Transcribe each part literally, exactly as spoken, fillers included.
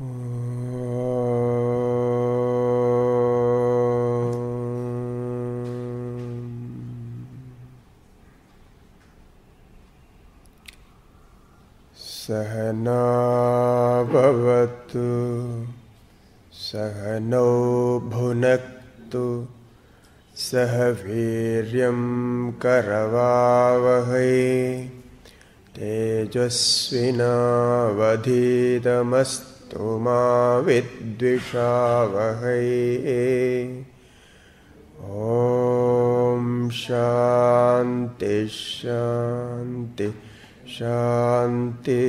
Sahana bhavatu Sahano bhunaktu Sahaviryam karavavahai Tejasvinavadhitamastu ma vidvishavahai. Om Shanti Shanti Shanti.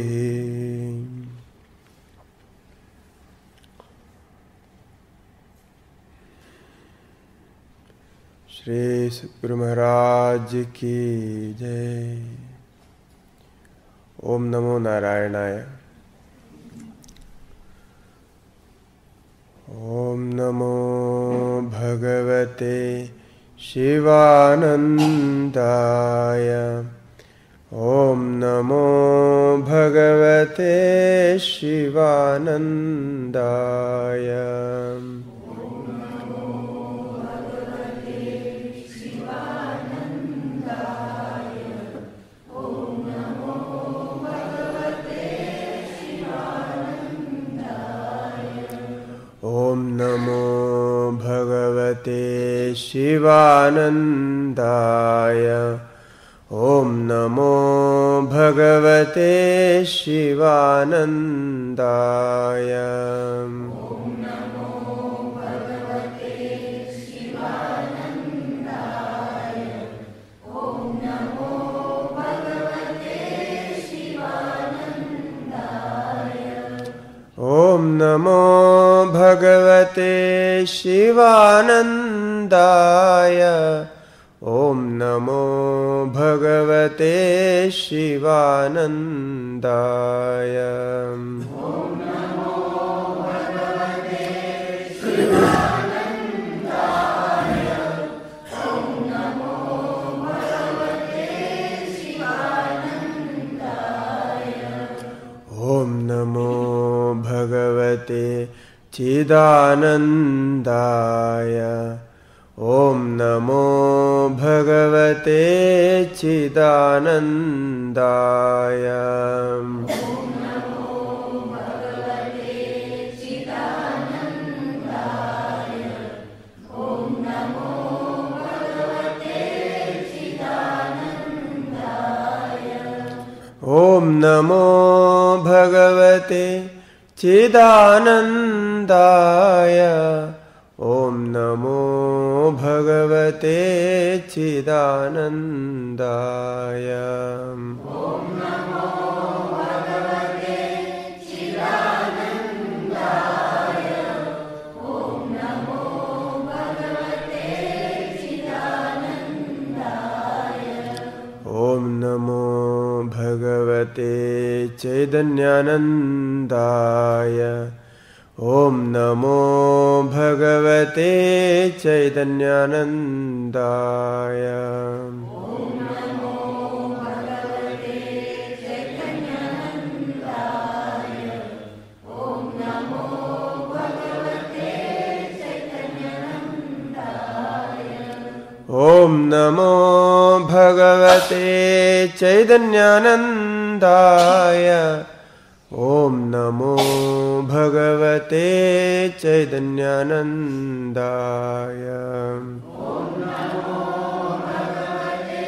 Shri Satguru Maharaj ki jai. Om Namo Narayanaya. Om Namo Bhagavate Sivanandaya. Om Namo Bhagavate Sivanandaya. Om Namo Bhagavate Sivanandaya. Om Namo Bhagavate Sivanandaya. Om Namo Bhagavate Sivanandaya. Om Namo Bhagavate Sivanandaya. Om Namo Bhagavate Sivanandaya. Om Namo Bhagavate Sivanandaya. Om Namo Bhagavate Sivanandaya. Om Namo Bhagavate Sivanandaya. Om Namo Bhagavate Chidanandaya. Om Namo Bhagavate Chidanandaya. Om Namo Bhagavate Chidanandaya. Om Namo Bhagavate Chidanandaya. Om Namo Bhagavate Chidanandaya. Om Namo Bhagavate Chidanandaya. Om Namo Bhagavate Chidanandaya. Om Namo Bhagavate Chidanandaya. Om Namo Bhagavate Chaitanyanandaya. Om Namo Bhagavate Chaitanyanandaya. Om Namo Bhagavate Chaitanyanandaya. Om Namo Bhagavate Chaitanyanandaya. Om Namo Bhagavate Chaitanyanandaya. Om Namo Bhagavate Chaitanyanandaya. Om Namo Bhagavate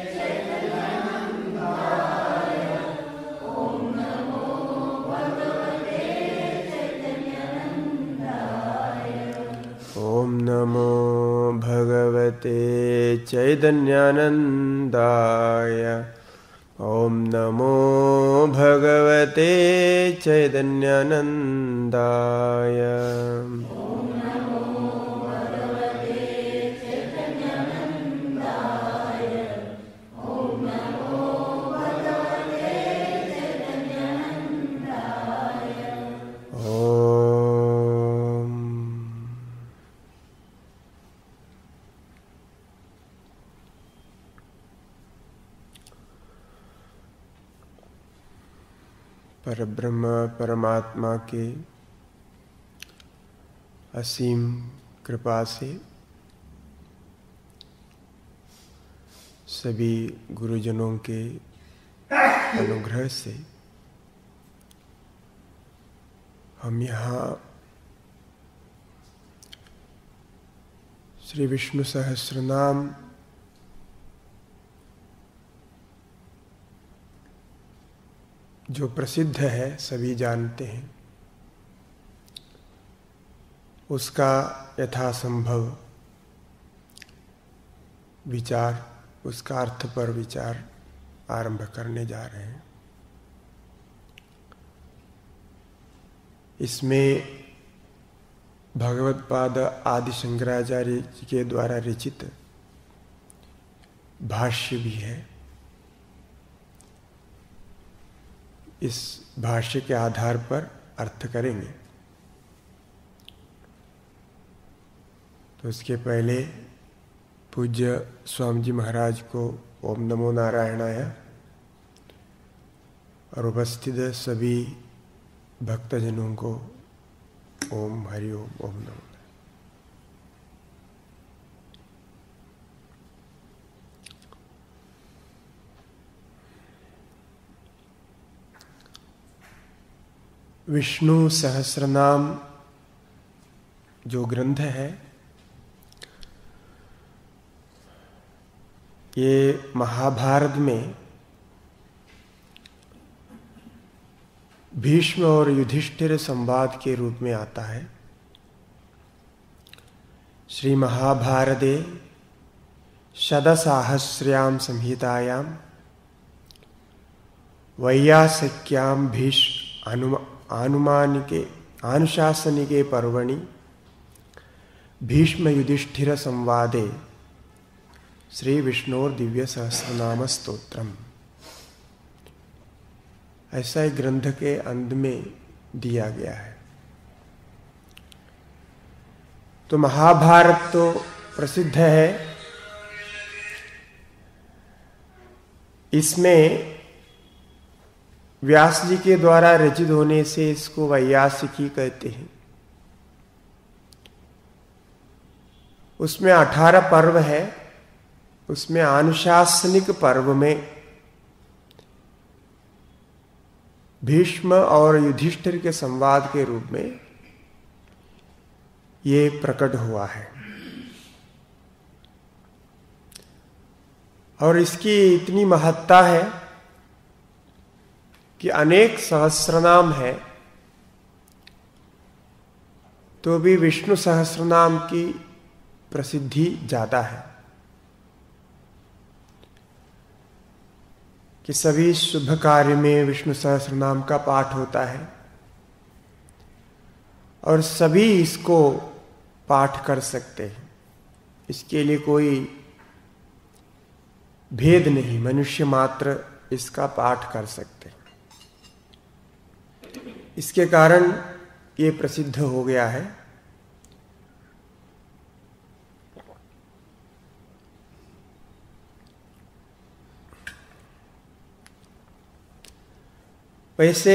Chaitanyanandaya. Om Namo Bhagavate Chaitanyanandaya. Om Namo Bhagavate Chaitanyanandaya. Om Namo Bhagavate Chaitanyanandaya. Om Namo Bhagavate Chaitanyanandaya. Om Namo Bhagavate Chaitanyanandaya. Om. परब्रह्म परमात्मा के असीम कृपा से सभी गुरुजनों के अनुग्रह से हम यहाँ श्री विष्णु सहस्रनाम जो प्रसिद्ध है, सभी जानते हैं, उसका यथासंभव विचार, उसका अर्थ पर विचार आरंभ करने जा रहे हैं। इसमें भगवत्पाद आदि शंकराचार्य जी के द्वारा रचित भाष्य भी है। इस भाष्य के आधार पर अर्थ करेंगे। तो उसके पहले पूज्य स्वामी जी महाराज को ओम नमो नारायणाय और उपस्थित सभी भक्तजनों को ओम हरि ओम ओम नमो। विष्णु सहस्रनाम जो ग्रंथ है, ये महाभारत में भीष्म और युधिष्ठिर संवाद के रूप में आता है। श्री महाभारते शतसाहस्र्याम संहितायां वैयासिक्यां भीष्म अनुमा आनुमानिके आनुशासनिके पर्वणि भीष्म युधिष्ठिर संवादे श्री विष्णोर दिव्य सहस्रनाम स्तोत्रम, ऐसा एक ग्रंथ के अंत में दिया गया है। तो महाभारत तो प्रसिद्ध है, इसमें व्यास जी के द्वारा रचित होने से इसको वैयासिकी कहते हैं। उसमें अठारह पर्व है। उसमें आनुशासनिक पर्व में भीष्म और युधिष्ठिर के संवाद के रूप में ये प्रकट हुआ है। और इसकी इतनी महत्ता है कि अनेक सहस्रनाम है, तो भी विष्णु सहस्रनाम की प्रसिद्धि ज्यादा है। कि सभी शुभ कार्य में विष्णु सहस्रनाम का पाठ होता है और सभी इसको पाठ कर सकते हैं। इसके लिए कोई भेद नहीं, मनुष्य मात्र इसका पाठ कर सकते हैं। इसके कारण ये प्रसिद्ध हो गया है। वैसे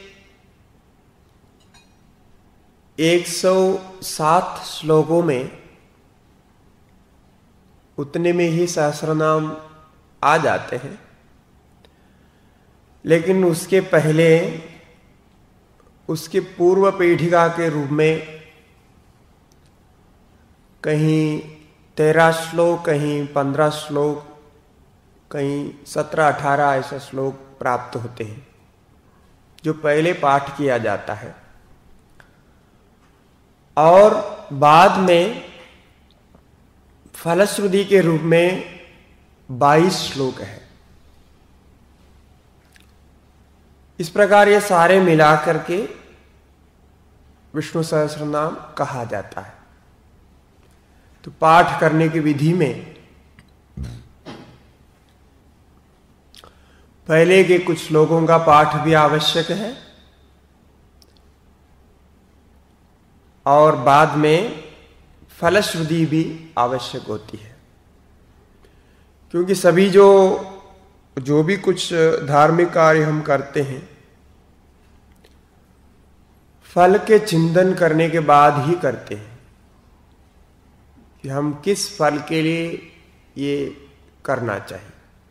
एक सौ सात श्लोकों में उतने में ही सहस्रनाम आ जाते हैं, लेकिन उसके पहले उसके पूर्व पीठिका के रूप में कहीं तेरह श्लोक, कहीं पंद्रह श्लोक, कहीं सत्रह अठारह ऐसा श्लोक प्राप्त होते हैं जो पहले पाठ किया जाता है। और बाद में फलश्रुति के रूप में बाईस श्लोक है। इस प्रकार ये सारे मिलाकर के विष्णु सहस्रनाम कहा जाता है। तो पाठ करने की विधि में पहले के कुछ श्लोकों का पाठ भी आवश्यक है और बाद में फलश्रुति भी आवश्यक होती है, क्योंकि सभी जो जो भी कुछ धार्मिक कार्य हम करते हैं, फल के चिंतन करने के बाद ही करते हैं कि हम किस फल के लिए ये करना चाहिए।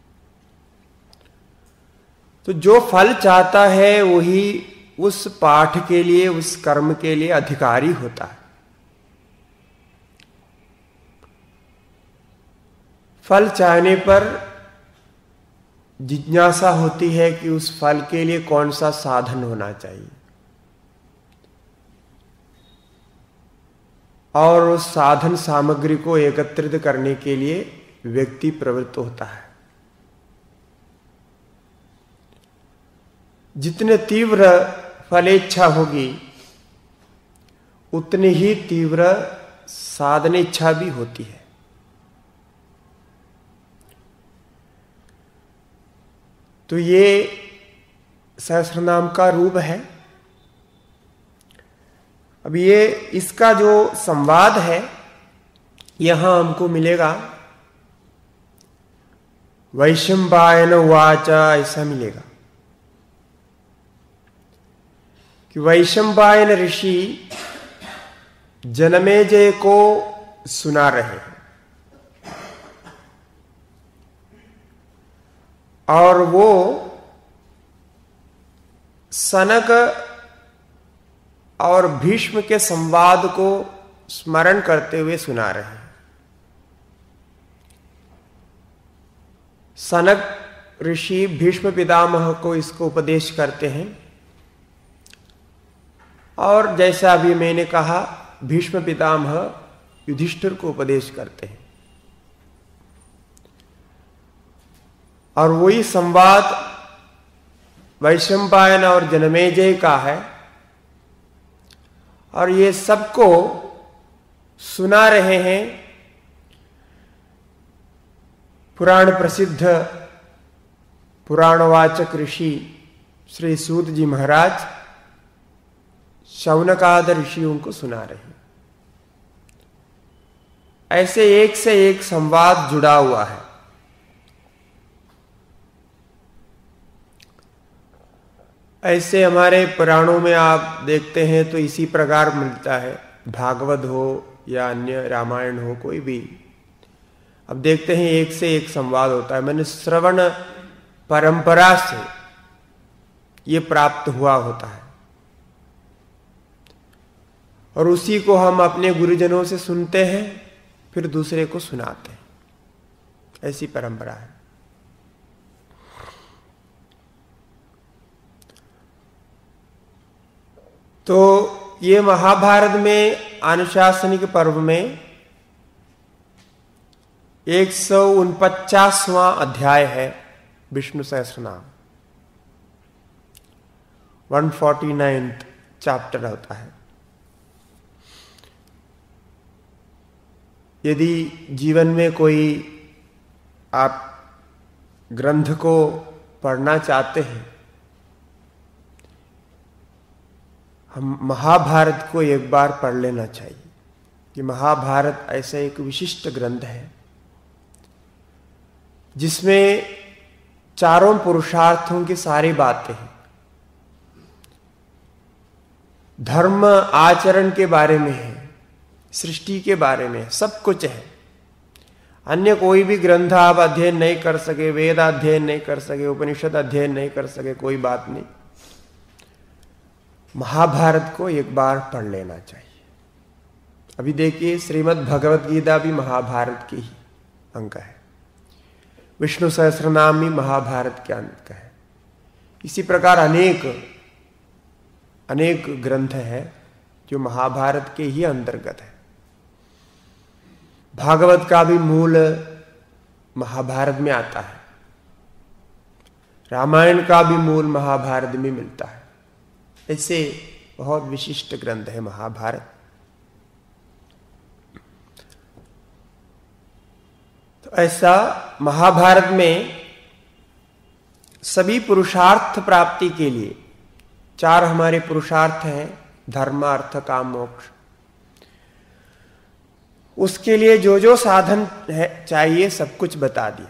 तो जो फल चाहता है वही उस पाठ के लिए, उस कर्म के लिए अधिकारी होता है। फल चाहने पर जिज्ञासा होती है कि उस फल के लिए कौन सा साधन होना चाहिए, और उस साधन सामग्री को एकत्रित करने के लिए व्यक्ति प्रवृत्त होता है। जितने तीव्र फलेच्छा होगी उतनी ही तीव्र साधन इच्छा भी होती है। तो ये सहस्रनाम का रूप है। अब ये इसका जो संवाद है यहां हमको मिलेगा, वैशंपायन उवाच, ऐसा मिलेगा कि वैशंपायन ऋषि जनमेजय को सुना रहे हैं और वो सनक और भीष्म के संवाद को स्मरण करते हुए सुना रहे हैं। सनक ऋषि भीष्म पितामह को इसको उपदेश करते हैं, और जैसा अभी मैंने कहा भीष्म पितामह युधिष्ठिर को उपदेश करते हैं, और वही संवाद वैशंपायन और जनमेजय का है, और ये सबको सुना रहे हैं पुराण प्रसिद्ध पुराणवाचक ऋषि श्री सूत जी महाराज शौनकाद ऋषियों को सुना रहे हैं। ऐसे एक से एक संवाद जुड़ा हुआ है। ऐसे हमारे पुराणों में आप देखते हैं तो इसी प्रकार मिलता है, भागवत हो या अन्य रामायण हो, कोई भी अब देखते हैं एक से एक संवाद होता है। मैंने श्रवण परंपरा से ये प्राप्त हुआ होता है, और उसी को हम अपने गुरुजनों से सुनते हैं फिर दूसरे को सुनाते हैं। ऐसी परंपरा है। तो ये महाभारत में अनुशासनिक पर्व में एक सौ उनपचासवां अध्याय है Vishnu Sahasranam, one forty ninth chapter होता है। यदि जीवन में कोई आप ग्रंथ को पढ़ना चाहते हैं, हम महाभारत को एक बार पढ़ लेना चाहिए। कि महाभारत ऐसा एक विशिष्ट ग्रंथ है जिसमें चारों पुरुषार्थों की सारी बातें हैं। धर्म आचरण के बारे में है, सृष्टि के बारे में, सब कुछ है। अन्य कोई भी ग्रंथ आप अध्ययन नहीं कर सके, वेद अध्ययन नहीं कर सके, उपनिषद अध्ययन नहीं कर सके, कोई बात नहीं, महाभारत को एक बार पढ़ लेना चाहिए। अभी देखिए श्रीमद् भगवत गीता भी महाभारत की ही अंग है, विष्णु सहस्रनाम भी महाभारत के अंग है। इसी प्रकार अनेक अनेक ग्रंथ है जो महाभारत के ही अंतर्गत है। भागवत का भी मूल महाभारत में आता है, रामायण का भी मूल महाभारत में मिलता है। ऐसे बहुत विशिष्ट ग्रंथ है महाभारत। तो ऐसा महाभारत में सभी पुरुषार्थ प्राप्ति के लिए चार हमारे पुरुषार्थ हैं, धर्म अर्थ काम मोक्ष। उसके लिए जो जो साधन है चाहिए सब कुछ बता दिया।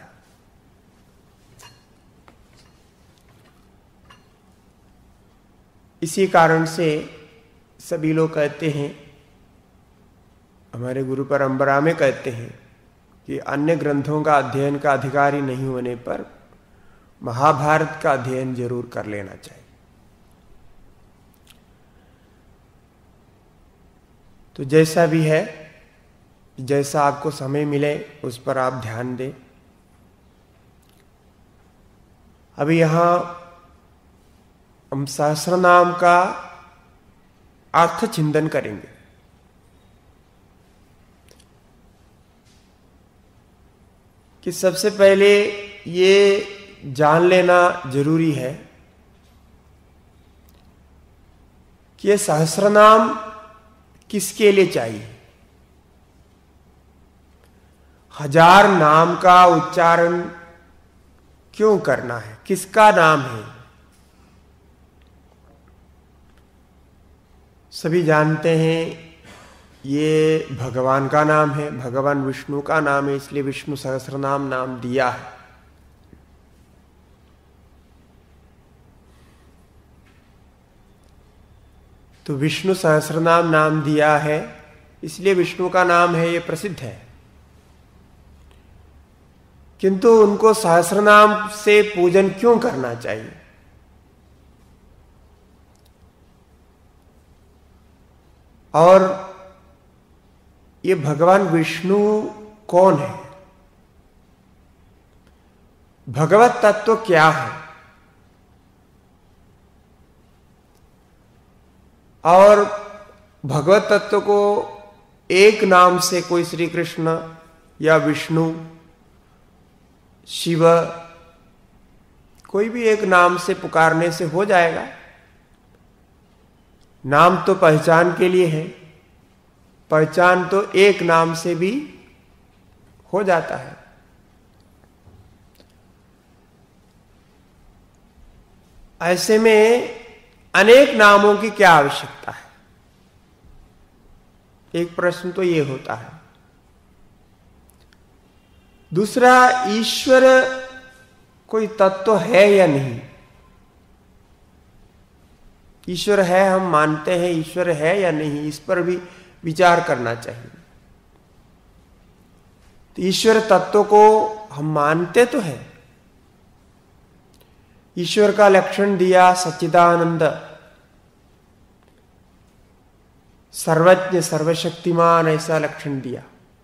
इसी कारण से सभी लोग कहते हैं, हमारे गुरु परंपरा में कहते हैं कि अन्य ग्रंथों का अध्ययन का अधिकारी नहीं होने पर महाभारत का अध्ययन जरूर कर लेना चाहिए। तो जैसा भी है, जैसा आपको समय मिले उस पर आप ध्यान दें। अभी यहां हम सहस्रनाम का अर्थ चिंतन करेंगे। कि सबसे पहले ये जान लेना जरूरी है कि ये सहस्रनाम किसके लिए चाहिए। हजार नाम का उच्चारण क्यों करना है, किसका नाम है। सभी जानते हैं ये भगवान का नाम है, भगवान विष्णु का नाम है, इसलिए विष्णु सहस्रनाम नाम दिया है। तो विष्णु सहस्रनाम नाम दिया है, इसलिए विष्णु का नाम है, ये प्रसिद्ध है। किंतु उनको सहस्रनाम से पूजन क्यों करना चाहिए। और ये भगवान विष्णु कौन है, भगवत तत्व क्या है, और भगवत तत्व को एक नाम से कोई श्री कृष्ण या विष्णु, शिव, कोई भी एक नाम से पुकारने से हो जाएगा। नाम तो पहचान के लिए है, पहचान तो एक नाम से भी हो जाता है। ऐसे में अनेक नामों की क्या आवश्यकता है। एक प्रश्न तो ये होता है। दूसरा, ईश्वर कोई तत्व है या नहीं। ईश्वर है, हम मानते हैं ईश्वर है या नहीं, इस पर भी विचार करना चाहिए। तो ईश्वर तत्व को हम मानते तो हैं। ईश्वर का लक्षण दिया सच्चिदानंद, सर्वज्ञ सर्वशक्तिमान, ऐसा लक्षण दिया।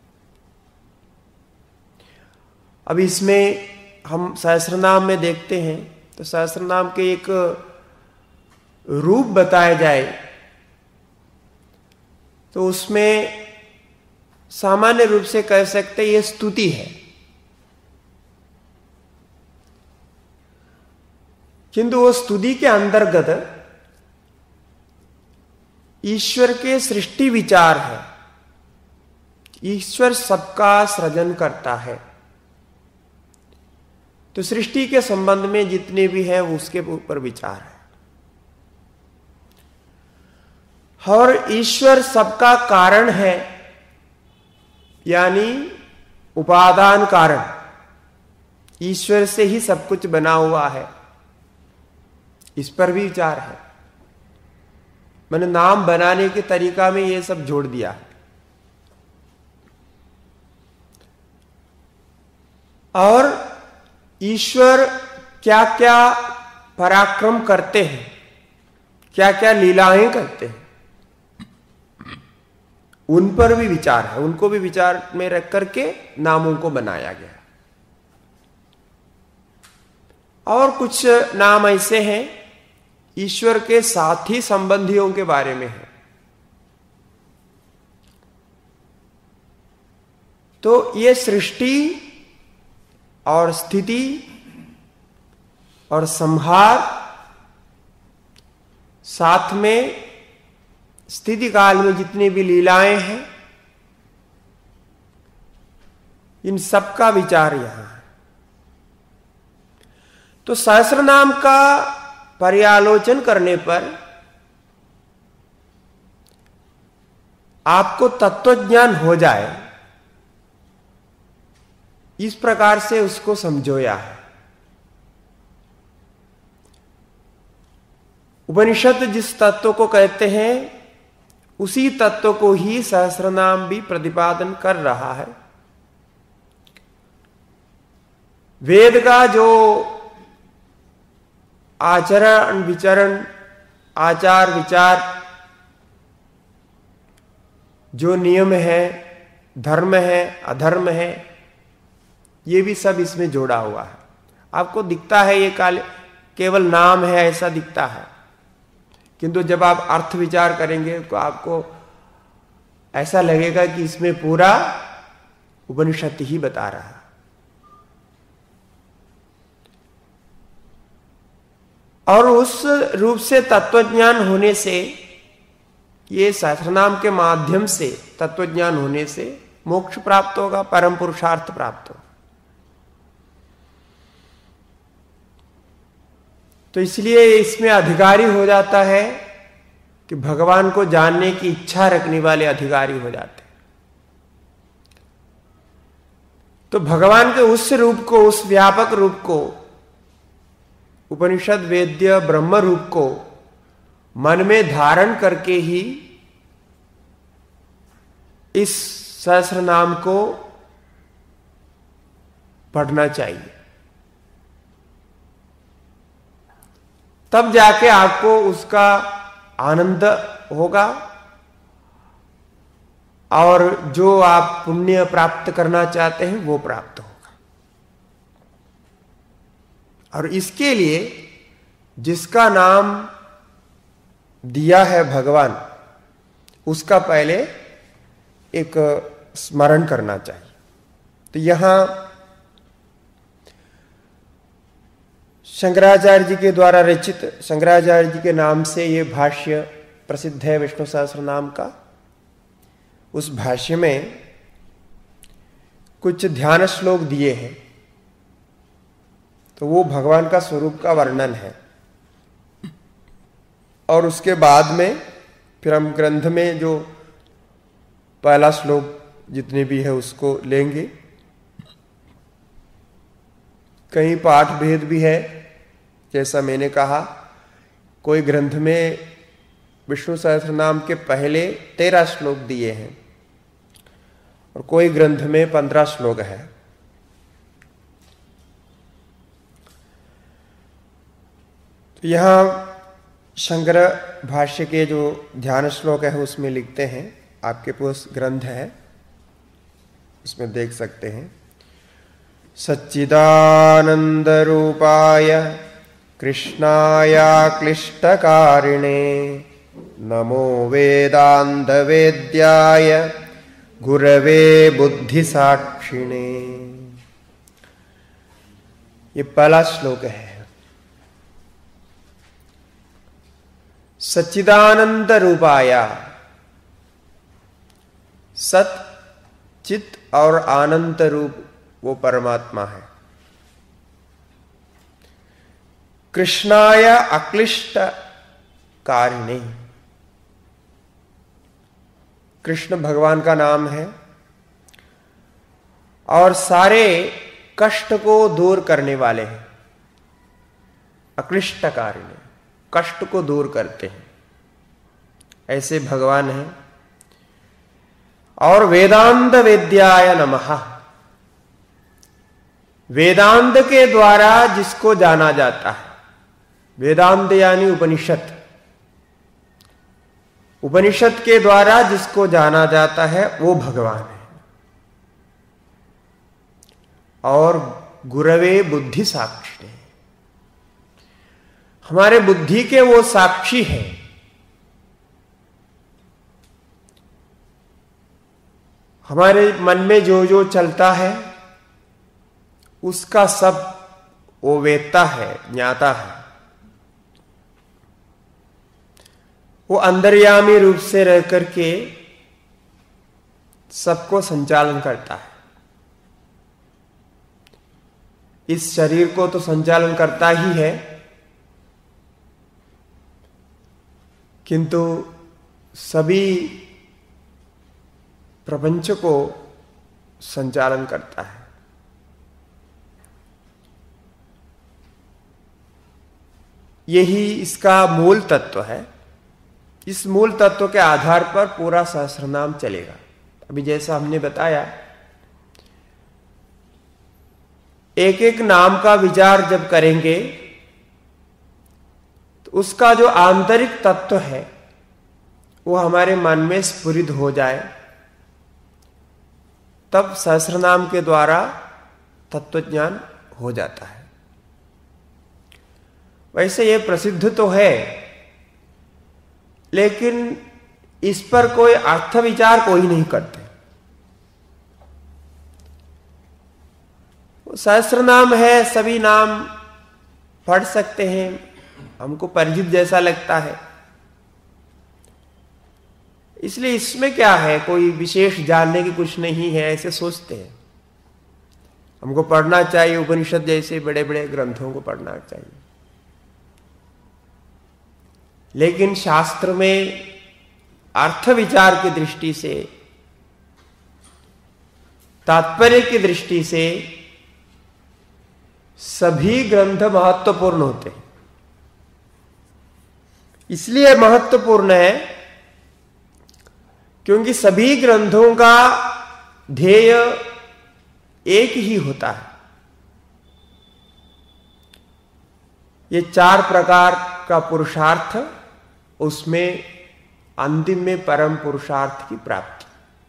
अब इसमें हम सहस्रनाम में देखते हैं तो सहस्रनाम के एक रूप बताया जाए तो उसमें सामान्य रूप से कह सकते ये स्तुति है। किंतु वो स्तुति के अंतर्गत ईश्वर के सृष्टि विचार है। ईश्वर सबका सृजन करता है, तो सृष्टि के संबंध में जितने भी हैं उसके ऊपर विचार है। और ईश्वर सबका कारण है, यानी उपादान कारण। ईश्वर से ही सब कुछ बना हुआ है, इस पर भी विचार है। मैंने नाम बनाने के तरीका में ये सब जोड़ दिया। और ईश्वर क्या क्या पराक्रम करते हैं, क्या क्या लीलाएं करते हैं, उन पर भी विचार है। उनको भी विचार में रख करके नामों को बनाया गया। और कुछ नाम ऐसे हैं ईश्वर के साथी संबंधियों के बारे में है। तो ये सृष्टि और स्थिति और संहार, साथ में स्थिति काल में जितनी भी लीलाएं हैं, इन सब का विचार यहां है। तो सहस्रनाम का पर्यालोचन करने पर आपको तत्वज्ञान हो जाए, इस प्रकार से उसको समझोया है। उपनिषद जिस तत्व को कहते हैं उसी तत्व को ही सहस्रनाम भी प्रतिपादन कर रहा है। वेद का जो आचरण विचरण, आचार विचार, जो नियम है, धर्म है, अधर्म है, ये भी सब इसमें जोड़ा हुआ है। आपको दिखता है ये काल केवल नाम है ऐसा दिखता है, किंतु जब आप अर्थ विचार करेंगे तो आपको ऐसा लगेगा कि इसमें पूरा उपनिषद ही बता रहा है। और उस रूप से तत्वज्ञान होने से, ये सहस्रनाम के माध्यम से तत्वज्ञान होने से मोक्ष प्राप्त होगा, परम पुरुषार्थ प्राप्त होगा। तो इसलिए इसमें अधिकारी हो जाता है कि भगवान को जानने की इच्छा रखने वाले अधिकारी हो जाते हैं। तो भगवान के उस रूप को, उस व्यापक रूप को, उपनिषद वेद्य ब्रह्म रूप को मन में धारण करके ही इस सहस्र नाम को पढ़ना चाहिए। तब जाके आपको उसका आनंद होगा और जो आप पुण्य प्राप्त करना चाहते हैं वो प्राप्त होगा। और इसके लिए जिसका नाम दिया है भगवान, उसका पहले एक स्मरण करना चाहिए। तो यहां शंकराचार्य जी के द्वारा रचित, शंकराचार्य जी के नाम से ये भाष्य प्रसिद्ध है विष्णु सहस्रनाम का। उस भाष्य में कुछ ध्यान श्लोक दिए हैं, तो वो भगवान का स्वरूप का वर्णन है। और उसके बाद में फिर हम ग्रंथ में जो पहला श्लोक जितने भी है उसको लेंगे। कहीं पाठ भेद भी है, जैसा मैंने कहा, कोई ग्रंथ में विष्णु सहस्रनाम के पहले तेरह श्लोक दिए हैं और कोई ग्रंथ में पंद्रह श्लोक है। तो यहां शंकर भाष्य के जो ध्यान श्लोक है उसमें लिखते हैं, आपके पास ग्रंथ है उसमें देख सकते हैं। सच्चिदानंद रूपाय कृष्णाया क्लिष्टकारिणे नमो वेदांत वेद्याय गुरवे बुद्धिसाक्षिणे। ये पहला श्लोक है। सच्चिदानंद रूपाया, सत चित और आनंद रूप वो परमात्मा है। कृष्णाय अक्लिष्ट कारिणे, कृष्ण भगवान का नाम है और सारे कष्ट को दूर करने वाले हैं। अक्लिष्ट कारिणे, कष्ट को दूर करते हैं, ऐसे भगवान हैं। और वेदांत वेद्याय नमः, वेदांत के द्वारा जिसको जाना जाता है, वेदांत यानी उपनिषद, उपनिषद के द्वारा जिसको जाना जाता है वो भगवान है। और गुरवे बुद्धि साक्षी, हमारे बुद्धि के वो साक्षी है। हमारे मन में जो जो चलता है उसका सब वो वेत्ता है, ज्ञाता है। वो अंतर्यामी रूप से रह करके सबको संचालन करता है। इस शरीर को तो संचालन करता ही है, किंतु सभी प्रपंच को संचालन करता है। यही इसका मूल तत्व है। इस मूल तत्व के आधार पर पूरा सहस्रनाम चलेगा। अभी जैसा हमने बताया, एक एक नाम का विचार जब करेंगे तो उसका जो आंतरिक तत्व है वो हमारे मन में स्फुरित हो जाए, तब सहस्रनाम के द्वारा तत्वज्ञान हो जाता है। वैसे ये प्रसिद्ध तो है, लेकिन इस पर कोई अर्थ विचार कोई नहीं करते। सहस्रनाम है, सभी नाम पढ़ सकते हैं, हमको परिचित जैसा लगता है, इसलिए इसमें क्या है, कोई विशेष जानने की कुछ नहीं है, ऐसे सोचते हैं। हमको पढ़ना चाहिए, उपनिषद जैसे बड़े बड़े ग्रंथों को पढ़ना चाहिए, लेकिन शास्त्र में अर्थ विचार की दृष्टि से, तात्पर्य की दृष्टि से सभी ग्रंथ महत्वपूर्ण होते हैं। इसलिए महत्वपूर्ण है क्योंकि सभी ग्रंथों का ध्येय एक ही होता है। ये चार प्रकार का पुरुषार्थ, उसमें अंतिम में परम पुरुषार्थ की प्राप्ति।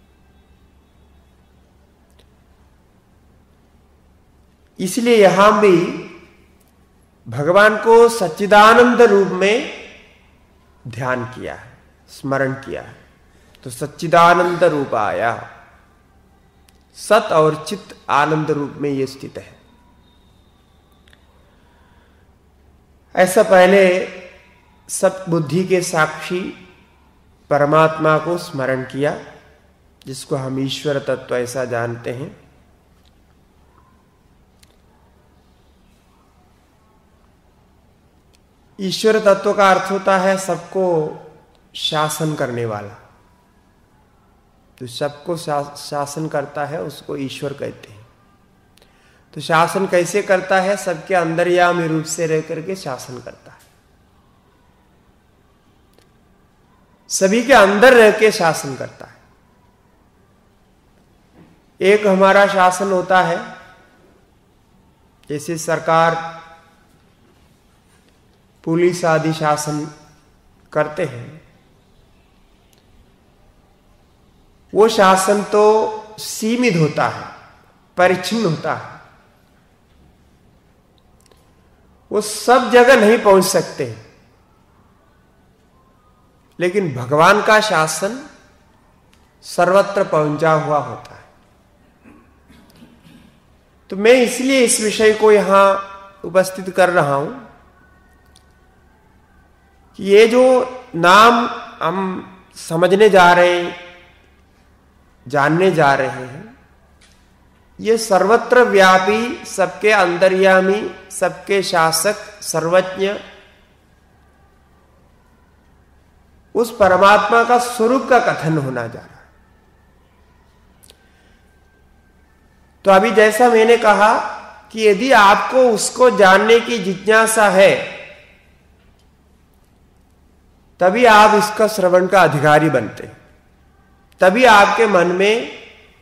इसलिए यहां भी भगवान को सच्चिदानंद रूप में ध्यान किया है, स्मरण किया है। तो सच्चिदानंद रूप आया, सत और चित आनंद रूप में ये स्थित है। ऐसा पहले सत बुद्धि के साक्षी परमात्मा को स्मरण किया, जिसको हम ईश्वर तत्व ऐसा जानते हैं। ईश्वर तत्व का अर्थ होता है सबको शासन करने वाला। तो सबको शासन करता है उसको ईश्वर कहते हैं। तो शासन कैसे करता है? सबके अंतर्यामी रूप से रह करके शासन करता है, सभी के अंदर रह के शासन करता है। एक हमारा शासन होता है, जैसे सरकार पुलिस आदि शासन करते हैं, वो शासन तो सीमित होता है, परिच्छिन्न होता है, वो सब जगह नहीं पहुंच सकते। लेकिन भगवान का शासन सर्वत्र पहुंचा हुआ होता है। तो मैं इसलिए इस विषय को यहां उपस्थित कर रहा हूं कि ये जो नाम हम समझने जा रहे हैं, जानने जा रहे हैं, ये सर्वत्र व्यापी, सबके अंतर्यामी, सबके शासक, सर्वज्ञ, उस परमात्मा का स्वरूप का कथन होना जा रहा है। तो अभी जैसा मैंने कहा कि यदि आपको उसको जानने की जिज्ञासा है, तभी आप इसका श्रवण का अधिकारी बनते हैं, तभी आपके मन में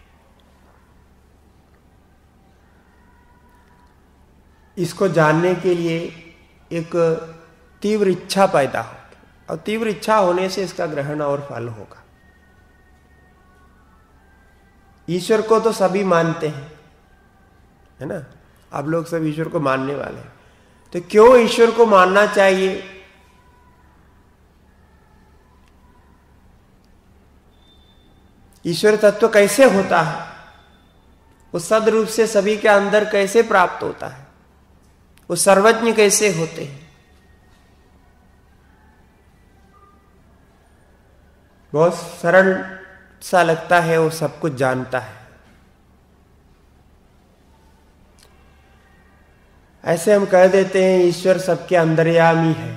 इसको जानने के लिए एक तीव्र इच्छा पैदा होगी, और तीव्र इच्छा होने से इसका ग्रहण और फल होगा। ईश्वर को तो सभी मानते हैं, है ना? आप लोग सब ईश्वर को मानने वाले हैं, तो क्यों ईश्वर को मानना चाहिए? ईश्वर तत्व कैसे होता है? वो सदरूप से सभी के अंदर कैसे प्राप्त होता है? वो सर्वज्ञ कैसे होते हैं? बहुत सरल सा लगता है, वो सब कुछ जानता है। ऐसे हम कह देते हैं ईश्वर सबके अंतर्यामी है,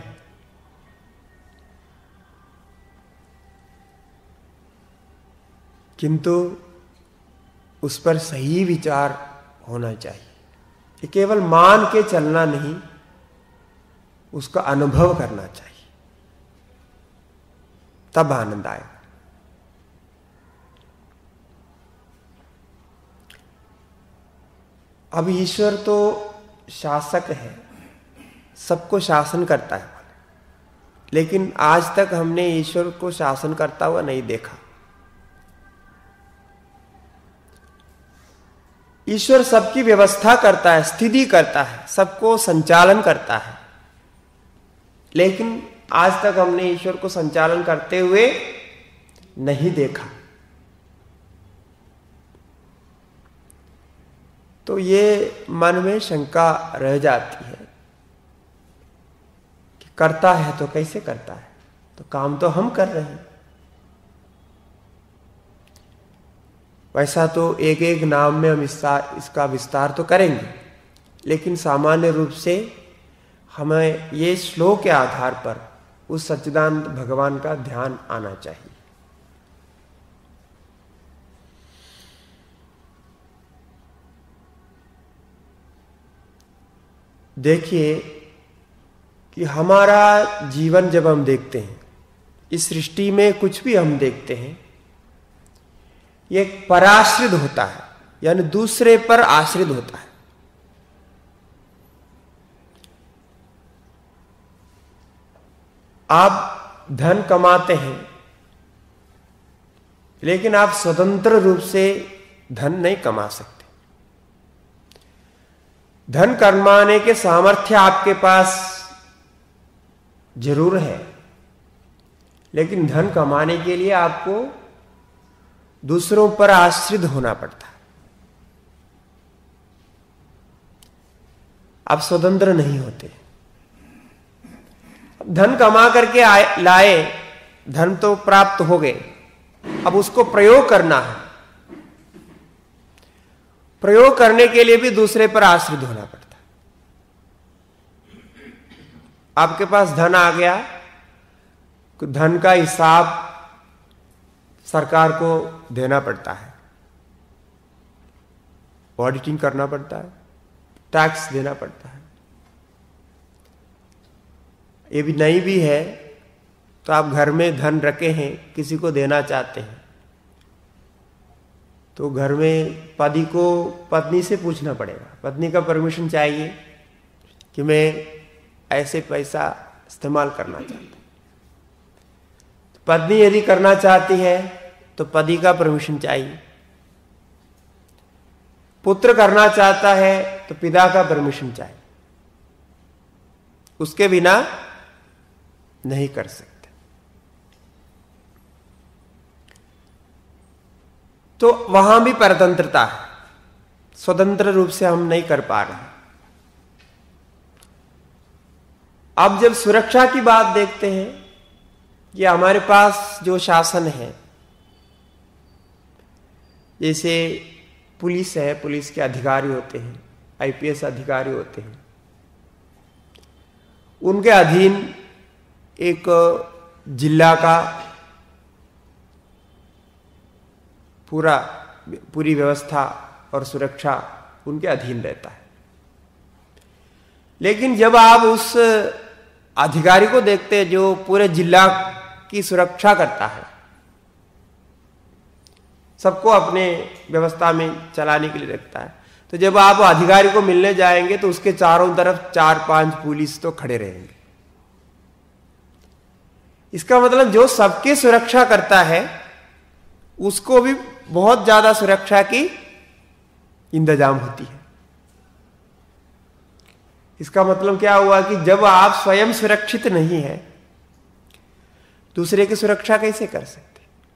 किंतु उस पर सही विचार होना चाहिए। ये केवल मान के चलना नहीं, उसका अनुभव करना चाहिए। तब आनंद आएगा। अब ईश्वर तो शासक है, सबको शासन करता है, लेकिन आज तक हमने ईश्वर को शासन करता हुआ नहीं देखा। ईश्वर सबकी व्यवस्था करता है, स्थिति करता है, सबको संचालन करता है, लेकिन आज तक हमने ईश्वर को संचालन करते हुए नहीं देखा। तो ये मन में शंका रह जाती है कि करता है तो कैसे करता है, तो काम तो हम कर रहे हैं। वैसा तो एक एक नाम में हम इसका इसका विस्तार तो करेंगे, लेकिन सामान्य रूप से हमें ये श्लोक के आधार पर उस सच्चिदानंद भगवान का ध्यान आना चाहिए। देखिए कि हमारा जीवन जब हम देखते हैं, इस सृष्टि में कुछ भी हम देखते हैं, ये पराश्रित होता है, यानी दूसरे पर आश्रित होता है। आप धन कमाते हैं, लेकिन आप स्वतंत्र रूप से धन नहीं कमा सकते। धन कमाने के सामर्थ्य आपके पास जरूर है, लेकिन धन कमाने के लिए आपको दूसरों पर आश्रित होना पड़ता है। आप स्वतंत्र नहीं होते। धन कमा करके आए लाए, धन तो प्राप्त हो गए, अब उसको प्रयोग करना है। प्रयोग करने के लिए भी दूसरे पर आश्रित होना पड़ता है। आपके पास धन आ गया, धन का हिसाब सरकार को देना पड़ता है, ऑडिटिंग करना पड़ता है, टैक्स देना पड़ता है। ये भी नहीं भी है तो आप घर में धन रखे हैं, किसी को देना चाहते हैं, तो घर में पति को पत्नी से पूछना पड़ेगा, पत्नी का परमिशन चाहिए कि मैं ऐसे पैसा इस्तेमाल करना चाहता हूं। पत्नी यदि करना चाहती है तो पति का परमिशन चाहिए। पुत्र करना चाहता है तो पिता का परमिशन चाहिए, उसके बिना नहीं कर सकते। तो वहां भी परतंत्रता है, स्वतंत्र रूप से हम नहीं कर पा रहे। अब जब सुरक्षा की बात देखते हैं, ये हमारे पास जो शासन है, जैसे पुलिस है, पुलिस के अधिकारी होते हैं, आईपीएस अधिकारी होते हैं, उनके अधीन एक जिला का पूरा पूरी व्यवस्था और सुरक्षा उनके अधीन रहता है। लेकिन जब आप उस अधिकारी को देखते हैं जो पूरे जिला की सुरक्षा करता है, सबको अपने व्यवस्था में चलाने के लिए रखता है, तो जब आप अधिकारी को मिलने जाएंगे तो उसके चारों तरफ चार पांच पुलिस तो खड़े रहेंगे। इसका मतलब जो सबकी सुरक्षा करता है उसको भी बहुत ज्यादा सुरक्षा की इंतजाम होती है। इसका मतलब क्या हुआ कि जब आप स्वयं सुरक्षित नहीं है, दूसरे की सुरक्षा कैसे कर सकते?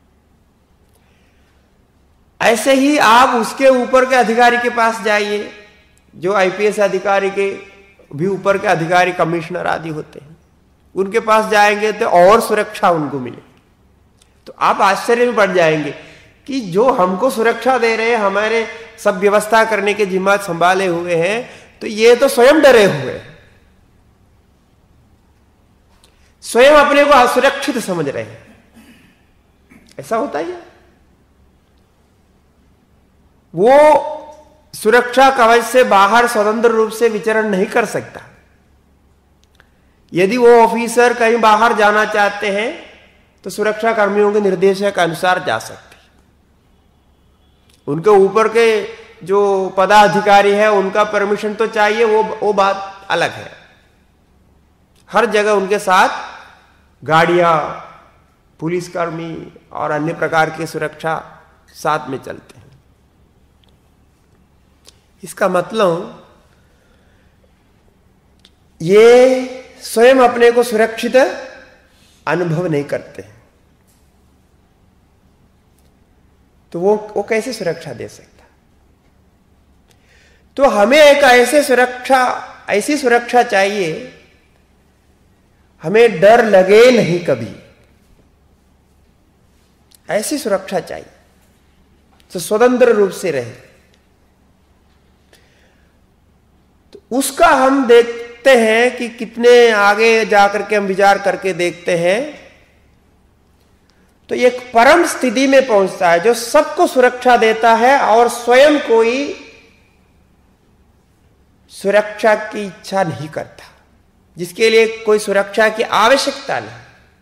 ऐसे ही आप उसके ऊपर के अधिकारी के पास जाइए, जो आईपीएस अधिकारी के भी ऊपर के अधिकारी, कमिश्नर आदि होते हैं, उनके पास जाएंगे तो और सुरक्षा उनको मिले। तो आप आश्चर्य में पड़ जाएंगे कि जो हमको सुरक्षा दे रहे हैं, हमारे सब व्यवस्था करने के जिम्मा संभाले हुए हैं, तो ये तो स्वयं डरे हुए हैं, स्वयं अपने को असुरक्षित समझ रहे हैं। ऐसा होता ही है। वो सुरक्षा कवच से बाहर स्वतंत्र रूप से विचरण नहीं कर सकता। यदि वो ऑफिसर कहीं बाहर जाना चाहते हैं तो सुरक्षा कर्मियों के निर्देश के अनुसार जा सकते। उनके ऊपर के जो पदाधिकारी है उनका परमिशन तो चाहिए, वो वो बात अलग है। हर जगह उनके साथ गाड़ियां, पुलिसकर्मी और अन्य प्रकार की सुरक्षा साथ में चलते हैं। इसका मतलब ये स्वयं अपने को सुरक्षित अनुभव नहीं करते, तो वो वो कैसे सुरक्षा दे सकता? तो हमें एक ऐसे सुरक्षा ऐसी सुरक्षा चाहिए, हमें डर लगे नहीं कभी, ऐसी सुरक्षा चाहिए तो स्वतंत्र रूप से रहे। तो उसका हम देखते हैं कि कितने आगे जाकर के हम विचार करके देखते हैं तो एक परम स्थिति में पहुंचता है जो सबको सुरक्षा देता है और स्वयं कोई सुरक्षा की इच्छा नहीं करता, जिसके लिए कोई सुरक्षा की आवश्यकता नहीं।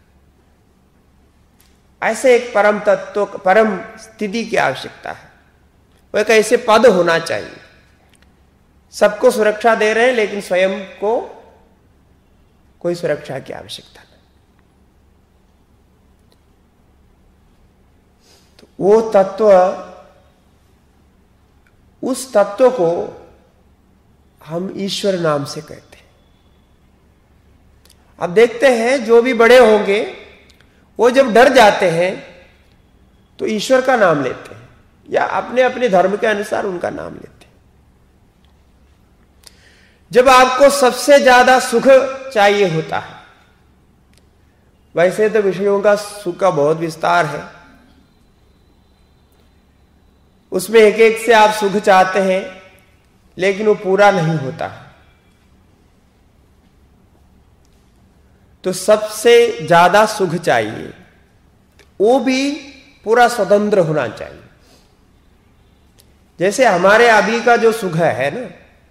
ऐसे एक परम तत्व, परम स्थिति की आवश्यकता है। वो एक ऐसे पद होना चाहिए, सबको सुरक्षा दे रहे हैं लेकिन स्वयं को कोई सुरक्षा की आवश्यकता नहीं। तो वो तत्व, उस तत्व को हम ईश्वर नाम से कहते हैं। अब देखते हैं जो भी बड़े होंगे वो जब डर जाते हैं तो ईश्वर का नाम लेते हैं या अपने अपने धर्म के अनुसार उनका नाम लेते हैं। जब आपको सबसे ज्यादा सुख चाहिए होता है, वैसे तो विषयों का सुख का बहुत विस्तार है, उसमें एक एक से आप सुख चाहते हैं लेकिन वो पूरा नहीं होता। तो सबसे ज्यादा सुख चाहिए, वो भी पूरा स्वतंत्र होना चाहिए। जैसे हमारे अभी का जो सुख है ना,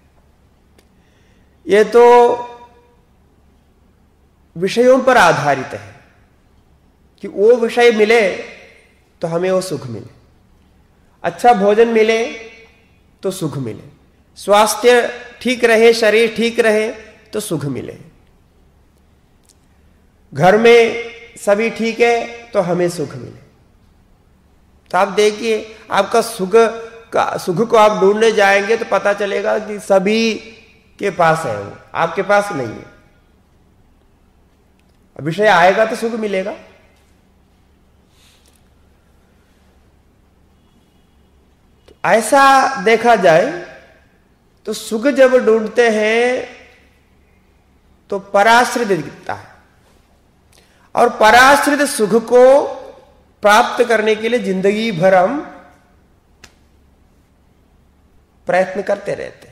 ये तो विषयों पर आधारित है कि वो विषय मिले तो हमें वो सुख मिले, अच्छा भोजन मिले तो सुख मिले, स्वास्थ्य ठीक रहे, शरीर ठीक रहे तो सुख मिले, घर में सभी ठीक है तो हमें सुख मिले। तो आप देखिए, आपका सुख का सुख को आप ढूंढने जाएंगे तो पता चलेगा कि सभी के पास है, वो आपके पास नहीं है। विषय आएगा तो सुख मिलेगा। तो ऐसा देखा जाए तो सुख जब ढूंढते हैं तो पराश्रित दिखता है, और पराश्रित सुख को प्राप्त करने के लिए जिंदगी भर हम प्रयत्न करते रहते हैं।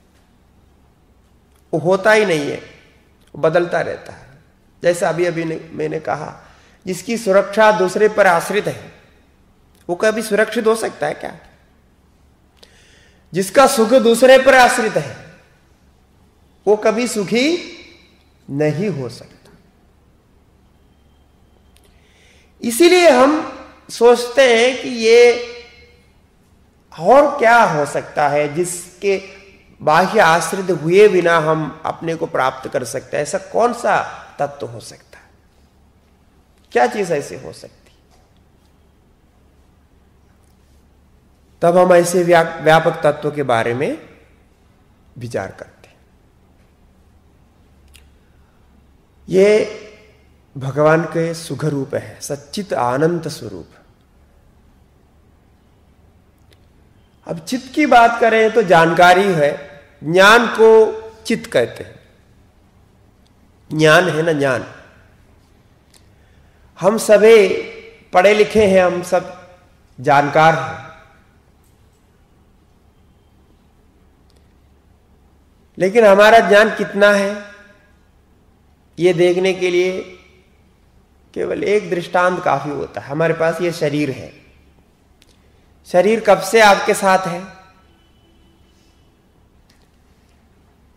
वो होता ही नहीं है, वो बदलता रहता है। जैसा अभी अभी मैंने कहा, जिसकी सुरक्षा दूसरे पर आश्रित है वो कभी सुरक्षित हो सकता है क्या? जिसका सुख दूसरे पर आश्रित है वो कभी सुखी नहीं हो सकता। इसीलिए हम सोचते हैं कि ये और क्या हो सकता है जिसके बाह्य आश्रित हुए बिना हम अपने को प्राप्त कर सकते हैं। ऐसा कौन सा तत्व हो सकता है? क्या चीज ऐसे हो सकती? तब हम ऐसे व्यापक तत्व के बारे में विचार करते हैं। ये भगवान के सुख रूप है, सच्चित आनंद स्वरूप। अब चित्त की बात करें तो जानकारी है, ज्ञान को चित्त कहते हैं। ज्ञान है ना, ज्ञान। हम सभी पढ़े लिखे हैं, हम सब जानकार हैं, लेकिन हमारा ज्ञान कितना है ये देखने के लिए केवल एक दृष्टांत काफी होता है। हमारे पास ये शरीर है, शरीर कब से आपके साथ है?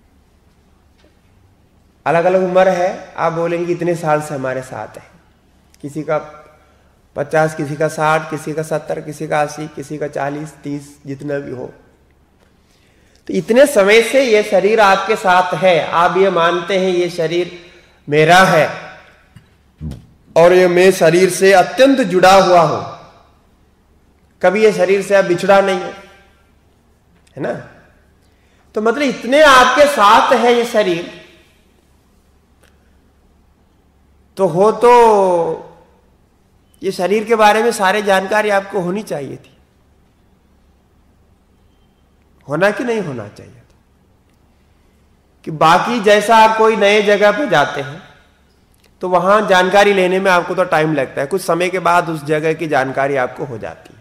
अलग अलग उम्र है, आप बोलेंगे इतने साल से हमारे साथ है। किसी का पचास, किसी का साठ, किसी का सत्तर, किसी का अस्सी, किसी का चालीस, तीस, जितना भी हो। तो इतने समय से ये शरीर आपके साथ है, आप ये मानते हैं ये शरीर मेरा है और ये मैं शरीर से अत्यंत जुड़ा हुआ हूं, कभी ये शरीर से अब बिछड़ा नहीं है, है ना। तो मतलब इतने आपके साथ है ये शरीर, तो हो तो ये शरीर के बारे में सारी जानकारी आपको होनी चाहिए थी, होना कि नहीं होना चाहिए था। कि बाकी जैसा आप कोई नए जगह पे जाते हैं तो वहां जानकारी लेने में आपको तो टाइम लगता है, कुछ समय के बाद उस जगह की जानकारी आपको हो जाती है।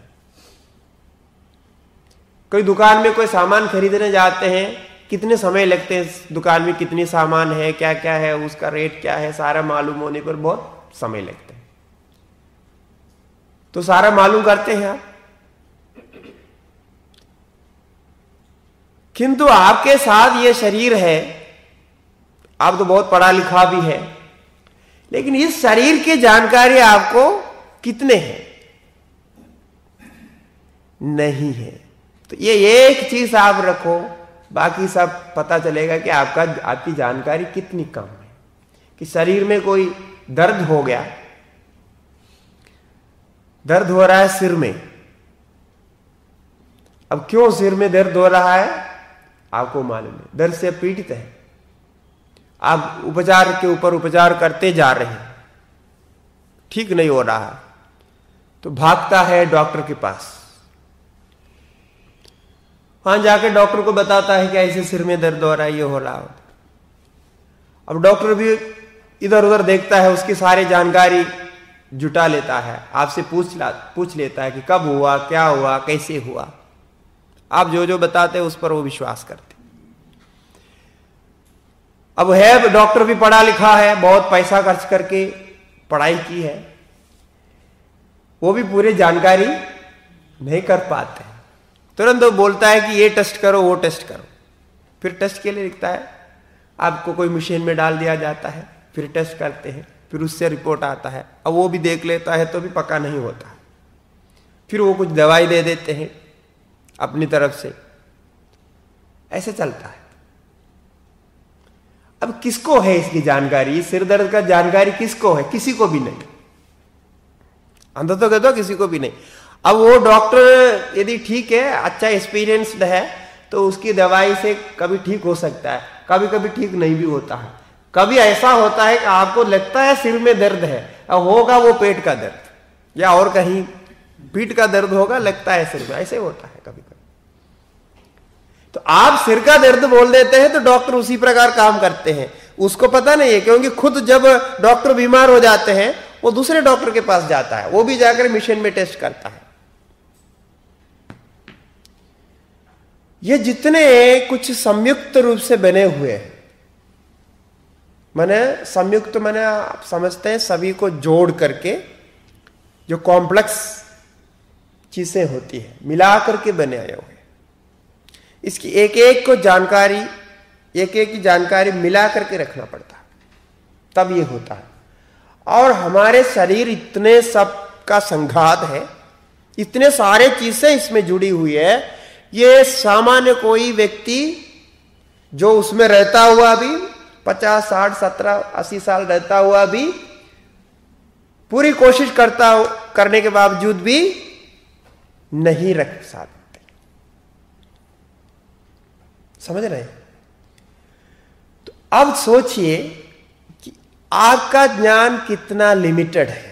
कोई दुकान में कोई सामान खरीदने जाते हैं, कितने समय लगते हैं, दुकान में कितनी सामान है, क्या क्या है, उसका रेट क्या है, सारा मालूम होने पर बहुत समय लगता है। तो सारा मालूम करते हैं आप, किंतु आपके साथ ये शरीर है, आप तो बहुत पढ़ा लिखा भी है, लेकिन इस शरीर की जानकारी आपको कितने हैं, नहीं है। तो ये एक चीज आप रखो, बाकी सब पता चलेगा कि आपका आपकी जानकारी कितनी कम है। कि शरीर में कोई दर्द हो गया, दर्द हो रहा है सिर में, अब क्यों सिर में दर्द हो रहा है आपको मालूम है, दर्द से पीड़ित है, आप उपचार के ऊपर उपचार करते जा रहे हैं, ठीक नहीं हो रहा, तो भागता है डॉक्टर के पास, वहां जाके डॉक्टर को बताता है कि ऐसे सिर में दर्द हो रहा है, ये हो रहा है। अब डॉक्टर भी इधर उधर देखता है, उसकी सारी जानकारी जुटा लेता है, आपसे पूछ ला पूछ लेता है कि कब हुआ, क्या हुआ, कैसे हुआ। आप जो जो बताते हैं उस पर वो विश्वास करते। अब है डॉक्टर भी पढ़ा लिखा है, बहुत पैसा खर्च करके पढ़ाई की है, वो भी पूरी जानकारी नहीं कर पाते। तुरंत वो बोलता है कि ये टेस्ट करो, वो टेस्ट करो, फिर टेस्ट के लिए लिखता है, आपको कोई मशीन में डाल दिया जाता है, फिर टेस्ट करते हैं, फिर उससे रिपोर्ट आता है। अब वो भी देख लेता है तो भी पक्का नहीं होता, फिर वो कुछ दवाई दे देते हैं अपनी तरफ से, ऐसे चलता है। अब किसको है इसकी जानकारी, सिर दर्द का जानकारी किसको है, किसी को भी नहीं, अंदर तो कहते हो किसी को भी नहीं। अब वो डॉक्टर यदि ठीक है, अच्छा एक्सपीरियंस्ड है, तो उसकी दवाई से कभी ठीक हो सकता है, कभी कभी ठीक नहीं भी होता है। कभी ऐसा होता है कि आपको लगता है सिर में दर्द है, और होगा वो पेट का दर्द या और कहीं पीठ का दर्द होगा, लगता है सिर में, ऐसे होता है कभी कभी। तो आप सिर का दर्द बोल देते हैं तो डॉक्टर उसी प्रकार काम करते हैं, उसको पता नहीं है, क्योंकि खुद जब डॉक्टर बीमार हो जाते हैं वो दूसरे डॉक्टर के पास जाता है, वो भी जाकर मशीन में टेस्ट करता है। ये जितने कुछ संयुक्त रूप से बने हुए हैं, माने संयुक्त माने आप समझते हैं सभी को जोड़ करके जो कॉम्प्लेक्स चीजें होती है, मिला करके बने आए हुए, इसकी एक एक को जानकारी, एक एक की जानकारी मिला करके रखना पड़ता है, तब ये होता है। और हमारे शरीर इतने सब का संघात है, इतने सारे चीजें इसमें जुड़ी हुई है, ये सामान्य कोई व्यक्ति जो उसमें रहता हुआ भी पचास साठ सत्रह अस्सी साल रहता हुआ भी पूरी कोशिश करता करने के बावजूद भी नहीं रख सकते। समझ रहे हैं? तो अब सोचिए कि आपका ज्ञान कितना लिमिटेड है।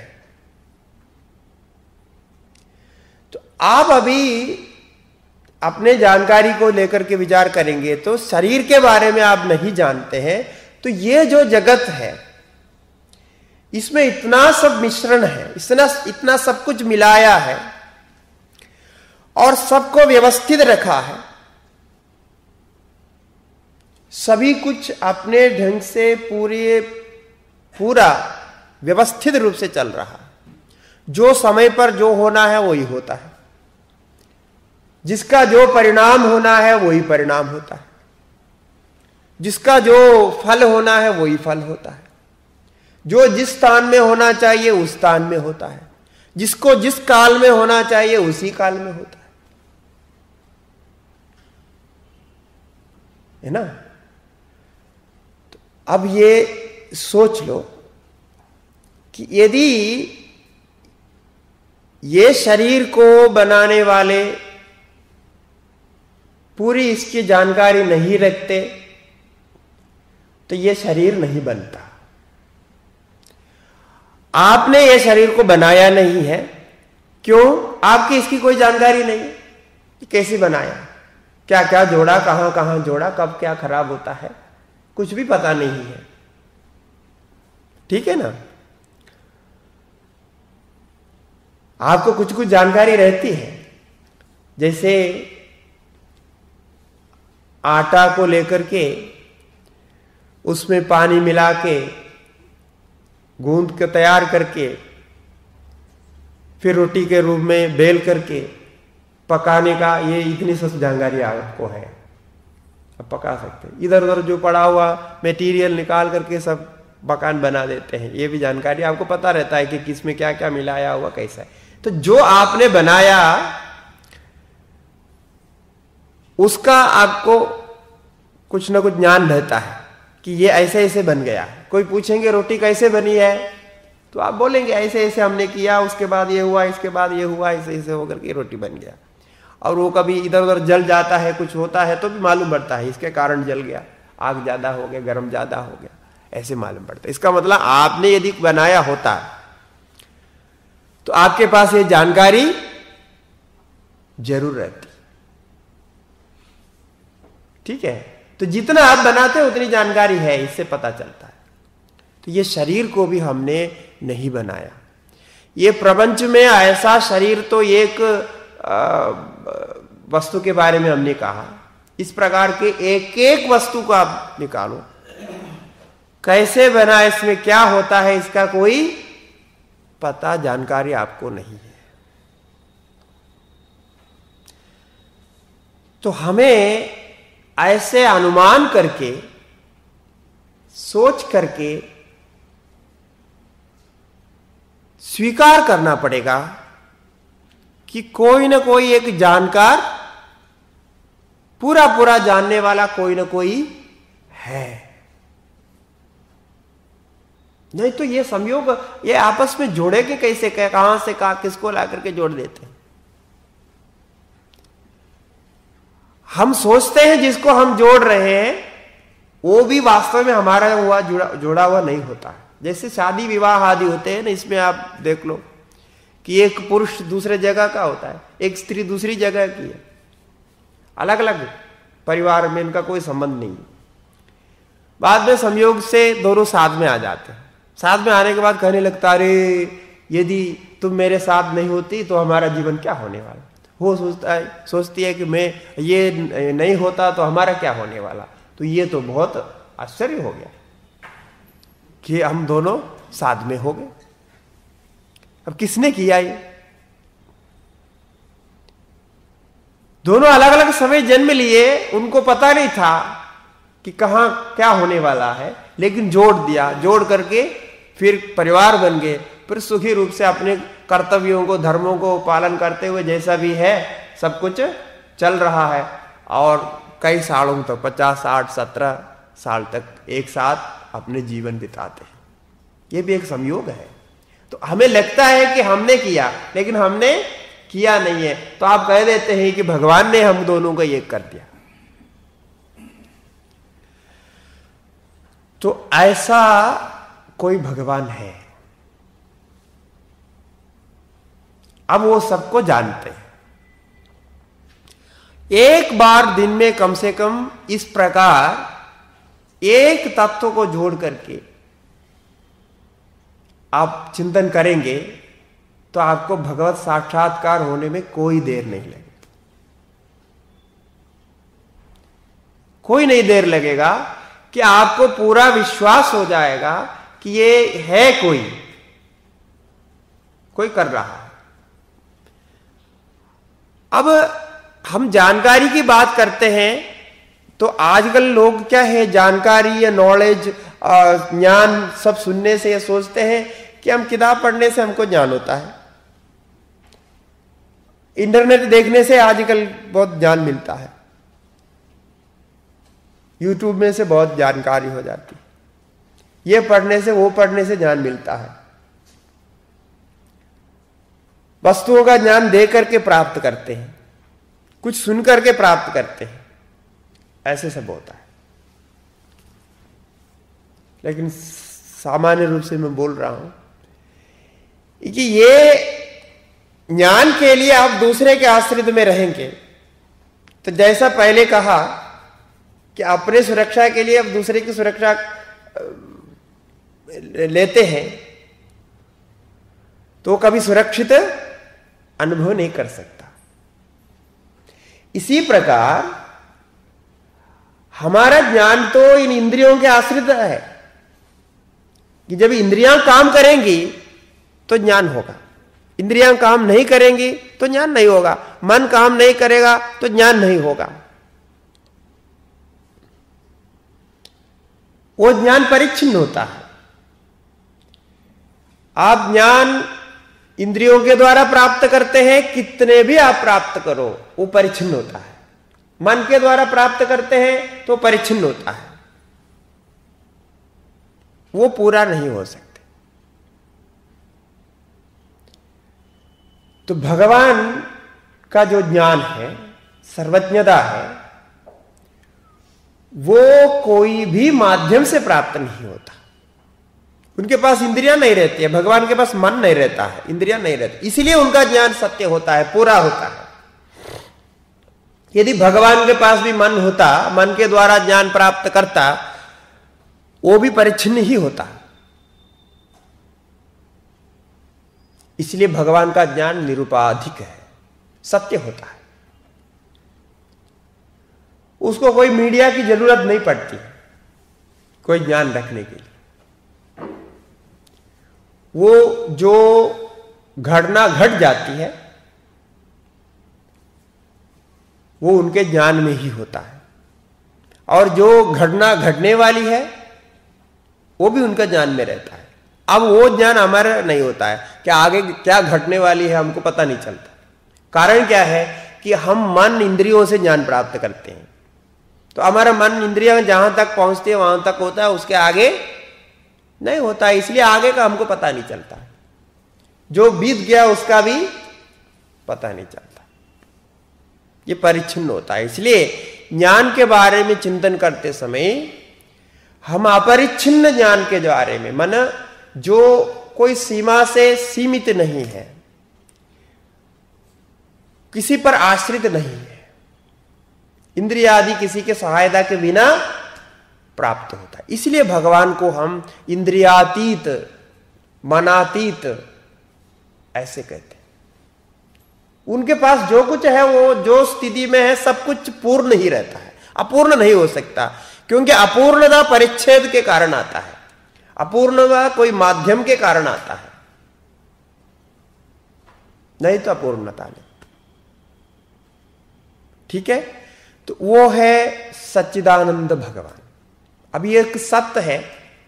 तो आप अभी अपने जानकारी को लेकर के विचार करेंगे तो शरीर के बारे में आप नहीं जानते हैं, तो ये जो जगत है इसमें इतना सब मिश्रण है, इतना इतना सब कुछ मिलाया है और सबको व्यवस्थित रखा है, सभी कुछ अपने ढंग से पूरे पूरा व्यवस्थित रूप से चल रहा है। जो समय पर जो होना है वही होता है, जिसका जो परिणाम होना है वही परिणाम होता है, जिसका जो फल होना है वही फल होता है, जो जिस स्थान में होना चाहिए उस स्थान में होता है, जिसको जिस काल में होना चाहिए उसी काल में होता है, है ना। तो अब ये सोच लो कि यदि ये शरीर को बनाने वाले पूरी इसकी जानकारी नहीं रखते तो ये शरीर नहीं बनता। आपने ये शरीर को बनाया नहीं है, क्यों? आपकी इसकी कोई जानकारी नहीं है, कैसे बनाया, क्या क्या जोड़ा, कहां कहां जोड़ा, कब क्या खराब होता है, कुछ भी पता नहीं है। ठीक है ना। आपको कुछ कुछ जानकारी रहती है, जैसे आटा को लेकर के उसमें पानी मिला के गूंद के तैयार करके फिर रोटी के रूप में बेल करके पकाने का, ये इतनी सब जानकारी आपको है, अब पका सकते हैं। इधर उधर जो पड़ा हुआ मटेरियल निकाल करके सब मकान बना देते हैं, ये भी जानकारी आपको पता रहता है कि किसमें क्या क्या मिलाया हुआ कैसा है। तो जो आपने बनाया उसका आपको कुछ ना कुछ ज्ञान रहता है कि ये ऐसे ऐसे बन गया। कोई पूछेंगे रोटी कैसे बनी है तो आप बोलेंगे ऐसे ऐसे हमने किया, उसके बाद ये हुआ, इसके बाद ये हुआ, ऐसे ऐसे होकर के रोटी बन गया। और वो कभी इधर उधर जल जाता है, कुछ होता है तो भी मालूम पड़ता है इसके कारण जल गया, आग ज्यादा हो गया, गर्म ज्यादा हो गया, ऐसे मालूम पड़ता है। इसका मतलब आपने यदि बनाया होता तो आपके पास ये जानकारी जरूर रहती। ठीक है। तो जितना आप बनाते हो उतनी जानकारी है, इससे पता चलता है। तो ये शरीर को भी हमने नहीं बनाया। ये प्रपंच में ऐसा शरीर तो एक वस्तु के बारे में हमने कहा, इस प्रकार के एक एक वस्तु को आप निकालो, कैसे बना, इसमें क्या होता है, इसका कोई पता जानकारी आपको नहीं है। तो हमें ऐसे अनुमान करके, सोच करके स्वीकार करना पड़ेगा कि कोई ना कोई एक जानकार, पूरा पूरा जानने वाला कोई ना कोई है। नहीं तो ये संयोग, ये आपस में जोड़ेंगे कैसे, कहां से कहां किसको ला करके जोड़ देते हैं। हम सोचते हैं जिसको हम जोड़ रहे हैं वो भी वास्तव में हमारा हुआ जुड़ा जोड़ा हुआ नहीं होता है। जैसे शादी विवाह आदि होते हैं ना, इसमें आप देख लो कि एक पुरुष दूसरे जगह का होता है, एक स्त्री दूसरी जगह की है, अलग अलग परिवार में इनका कोई संबंध नहीं। बाद में संयोग से दोनों साथ में आ जाते हैं। साथ में आने के बाद कहने लगता, अरे यदि तुम मेरे साथ नहीं होती तो हमारा जीवन क्या होने वाला। वो सोचता है सोचती है कि मैं ये नहीं होता तो हमारा क्या होने वाला। तो ये तो बहुत आश्चर्य हो गया कि हम दोनों साथ में हो गए। अब किसने किया ये? दोनों अलग अलग समय जन्म लिए, उनको पता नहीं था कि कहां क्या होने वाला है, लेकिन जोड़ दिया, जोड़ करके फिर परिवार बन गए। फिर सुखी रूप से अपने कर्तव्यों को, धर्मों को पालन करते हुए जैसा भी है सब कुछ चल रहा है। और कई सालों तक, पचास साठ सत्रह साल तक एक साथ अपने जीवन बिताते हैं। ये भी एक संयोग है। तो हमें लगता है कि हमने किया, लेकिन हमने किया नहीं है। तो आप कह देते हैं कि भगवान ने हम दोनों को एक कर दिया। तो ऐसा कोई भगवान है। अब वो सबको जानते हैं। एक बार दिन में कम से कम इस प्रकार एक तत्व को जोड़ करके आप चिंतन करेंगे तो आपको भगवत साक्षात्कार होने में कोई देर नहीं लगेगी। कोई नहीं देर लगेगा कि आपको पूरा विश्वास हो जाएगा कि ये है, कोई कोई कर रहा है। अब हम जानकारी की बात करते हैं तो आजकल लोग क्या है, जानकारी या नॉलेज ज्ञान सब सुनने से ये सोचते हैं कि हम किताब पढ़ने से हमको ज्ञान होता है, इंटरनेट देखने से आजकल बहुत ज्ञान मिलता है, यूट्यूब में से बहुत जानकारी हो जाती है, ये पढ़ने से वो पढ़ने से ज्ञान मिलता है। वस्तुओं का ज्ञान दे करके प्राप्त करते हैं, कुछ सुन करके प्राप्त करते हैं, ऐसे सब होता है। लेकिन सामान्य रूप से मैं बोल रहा हूं कि ये ज्ञान के लिए आप दूसरे के आश्रित में रहेंगे तो जैसा पहले कहा कि अपने सुरक्षा के लिए आप दूसरे की सुरक्षा लेते हैं तो कभी सुरक्षित अनुभव नहीं कर सकता। इसी प्रकार हमारा ज्ञान तो इन इंद्रियों के आश्रित है कि जब इंद्रियां काम करेंगी तो ज्ञान होगा, इंद्रियां काम नहीं करेंगी तो ज्ञान नहीं होगा, मन काम नहीं करेगा तो ज्ञान नहीं होगा। वो ज्ञान परिच्छिन्न होता है। आप ज्ञान इंद्रियों के द्वारा प्राप्त करते हैं, कितने भी आप प्राप्त करो वो परिच्छिन्न होता है। मन के द्वारा प्राप्त करते हैं तो परिच्छिन्न होता है, वो पूरा नहीं हो सकते। तो भगवान का जो ज्ञान है, सर्वज्ञता है, वो कोई भी माध्यम से प्राप्त नहीं होता। उनके पास इंद्रियां नहीं रहती है, भगवान के पास मन नहीं रहता है, इंद्रियां नहीं रहती, इसलिए उनका ज्ञान सत्य होता है, पूरा होता है। यदि भगवान के पास भी मन होता, मन के द्वारा ज्ञान प्राप्त करता, वो भी परिच्छिन्न ही होता। इसलिए भगवान का ज्ञान निरुपाधिक है, सत्य होता है। उसको कोई मीडिया की जरूरत नहीं पड़ती कोई ज्ञान रखने के लिए। वो जो घटना घट जाती है वो उनके ज्ञान में ही होता है, और जो घटना घटने वाली है वो भी उनका ज्ञान में रहता है। अब वो ज्ञान हमारा नहीं होता है कि आगे क्या घटने वाली है हमको पता नहीं चलता। कारण क्या है कि हम मन इंद्रियों से ज्ञान प्राप्त करते हैं, तो हमारा मन इंद्रियां जहां तक पहुंचती है वहां तक होता है, उसके आगे नहीं होता है, इसलिए आगे का हमको पता नहीं चलता। जो बीत गया उसका भी पता नहीं चलता, ये परिच्छिन्न होता है। इसलिए ज्ञान के बारे में चिंतन करते समय हम अपरिच्छिन्न ज्ञान के बारे में, मन जो कोई सीमा से सीमित नहीं है, किसी पर आश्रित नहीं है, इंद्रिय आदि किसी के सहायता के बिना प्राप्त होता है। इसलिए भगवान को हम इंद्रियातीत, मनातीत ऐसे कहते हैं। उनके पास जो कुछ है, वो जो स्थिति में है, सब कुछ पूर्ण ही रहता है, अपूर्ण नहीं हो सकता, क्योंकि अपूर्णता परिच्छेद के कारण आता है, अपूर्णता कोई माध्यम के कारण आता है, नहीं तो अपूर्णता नहीं। ठीक है, तो वो है सच्चिदानंद भगवान। अभी एक सत्य है,